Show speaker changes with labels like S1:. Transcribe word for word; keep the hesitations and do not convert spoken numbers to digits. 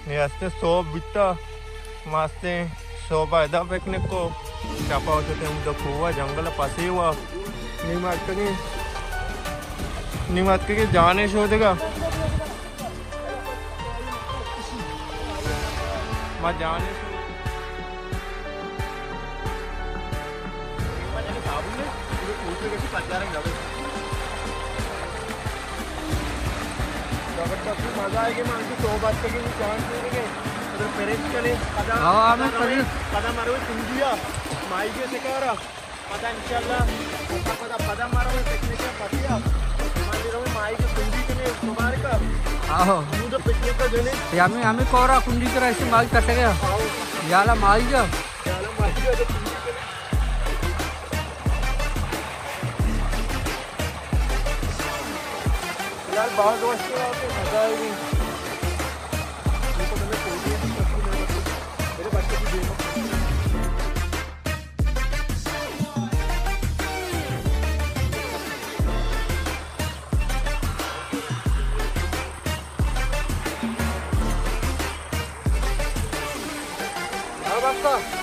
S1: असते सो बिता मस्त सो पायदा पिकनिक को चापा होते थे हम तो खुआ जंगल पासे हुआ नहीं मार के नहीं मार के जाने शो देगा मैं जाने मजा आएगी मानसी सो बात के चांस देंगे उधर पेरेंट चले पता हमें कभी पता मारो इंडिया माई के सिकारा पता इंशाल्लाह पता पता मारो पिकनिक का पतिया मान लो माई के कुंडी के लिए कुमार का आओ हम तो पिकनिक का देने हमें हमें कोरा कुंडी का ऐसे माई कट गया याला माई जा याला माई जा यार बहुत दोस्त के मजा आएगी मेरे बच्चे की देखो हाँ बाबा